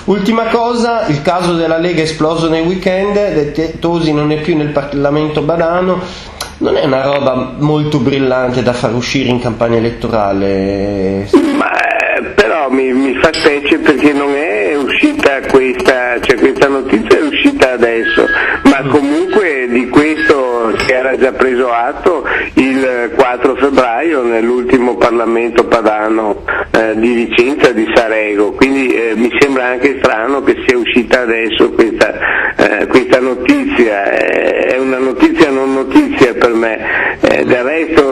Ultima cosa, il caso della Lega è esploso nel weekend, Tosi non è più nel Parlamento badano, non è una roba molto brillante da far uscire in campagna elettorale? Però mi fa specie perché non è uscita questa notizia è uscita adesso, ma comunque di questo si era già preso atto il 4 febbraio nell'ultimo Parlamento padano di Vicenza, di Sarego, quindi mi sembra anche strano che sia uscita adesso questa notizia, è una notizia non notizia per me, del resto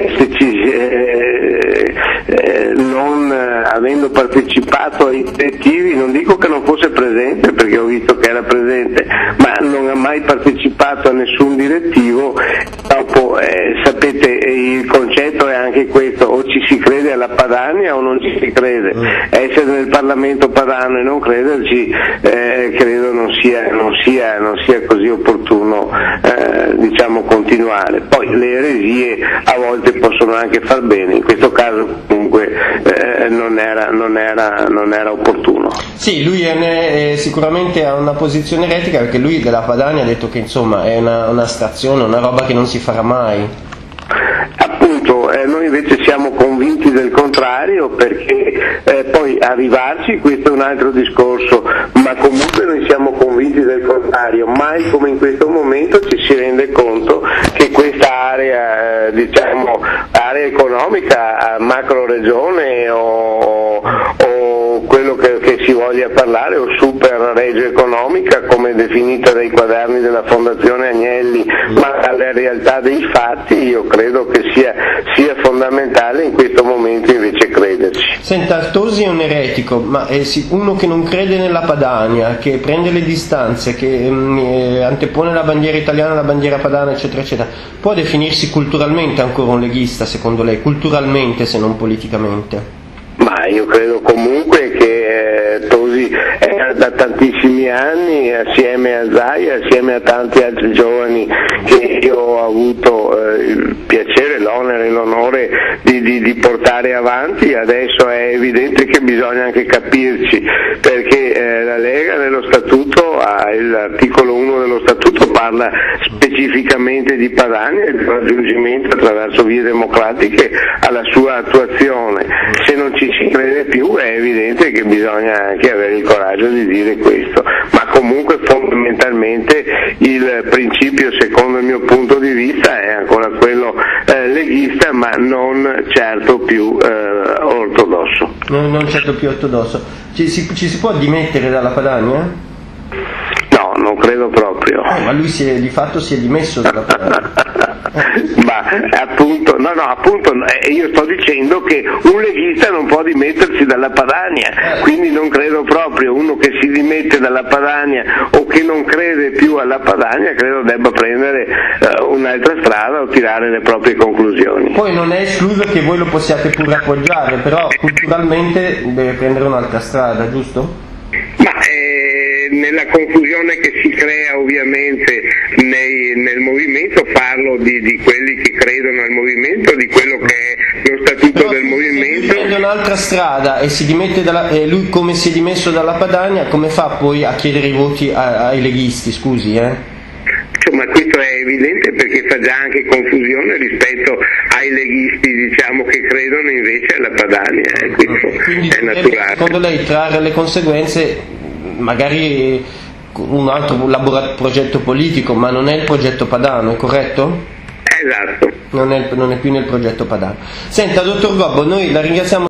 non avendo partecipato ai direttivi, non dico che non fosse presente perché ho visto che era presente, ma non ha mai partecipato a nessun direttivo. Dopo sapete, il concetto è anche questo: o ci si crede alla Padania o non ci si crede. Essere nel Parlamento padano e non crederci credo non sia così opportuno diciamo continuare. Poi le eresie a volte possono anche far bene, in questo caso comunque non era opportuno. Sì, lui sicuramente ha una posizione eretica, perché lui della Padania ha detto che insomma è un'astrazione, una roba che non si farà mai. Appunto, noi invece siamo convinti del contrario, perché poi arrivarci questo è un altro discorso, ma comunque noi siamo convinti del contrario. Mai come in questo momento ci si rende conto che questa area, diciamo area economica, macro regione o quello che si voglia parlare, o super regio economica come definita dai quaderni della Fondazione Agnelli, ma alla realtà dei fatti io credo che sia fondamentale in questo momento invece crederci. Senta, Tosi è un eretico, ma è uno che non crede nella Padania, che prende le distanze, che antepone la bandiera italiana alla bandiera padana, eccetera eccetera, può definirsi culturalmente ancora un leghista, secondo lei? Culturalmente, se non politicamente? Ma io credo comunque che Tosi è da tantissimi anni assieme a Zaia, assieme a tanti altri giovani che io ho avuto il piacere, l'onere e l'onore di portare avanti. Adesso è evidente che bisogna anche capirci, perché la Lega nello statuto, l'articolo 1 dello statuto parla specificamente di Padania e del raggiungimento attraverso vie democratiche alla sua attuazione. Se non ci si crede più è evidente che bisogna anche avere il coraggio di dire questo, ma comunque fondamentalmente il principio, secondo il mio punto di vista, è ancora quello leghista, ma non certo più ortodosso. Non certo più ortodosso. Ci si può dimettere dalla Padania? No, non credo proprio. Ma lui di fatto si è dimesso dalla Padania. Ma appunto, io sto dicendo che un leghista non può dimettersi dalla Padania, quindi non credo proprio. Uno che si dimette dalla Padania o che non crede più alla Padania credo debba prendere un'altra strada o tirare le proprie conclusioni. Poi non è escluso che voi lo possiate pure appoggiare, però culturalmente deve prendere un'altra strada, giusto? Ma nella confusione che si crea ovviamente nel movimento, parlo di quelli che credono al movimento, di quello che è lo statuto del movimento. Se prende un'altra strada e si dimette lui, come si è dimesso dalla Padania, come fa poi a chiedere i voti ai leghisti, scusi? Ma questo è evidente, perché fa già anche confusione rispetto ai leghisti, diciamo, che credono invece alla Padania, questo quindi è naturale. Secondo lei trarre le conseguenze, magari un altro progetto politico, ma non è il progetto padano, è corretto? Esatto. Non è più nel progetto padano. Senta, dottor Gobbo, noi la ringraziamo